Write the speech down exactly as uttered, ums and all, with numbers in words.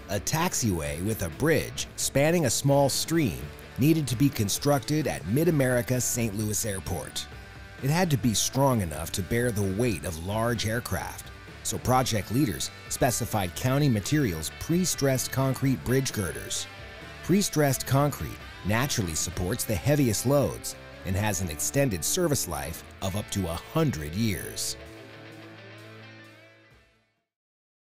A taxiway with a bridge spanning a small stream needed to be constructed at Mid-America's Saint Louis Airport. It had to be strong enough to bear the weight of large aircraft, so project leaders specified county materials pre-stressed concrete bridge girders. Pre-stressed concrete naturally supports the heaviest loads and has an extended service life of up to one hundred years.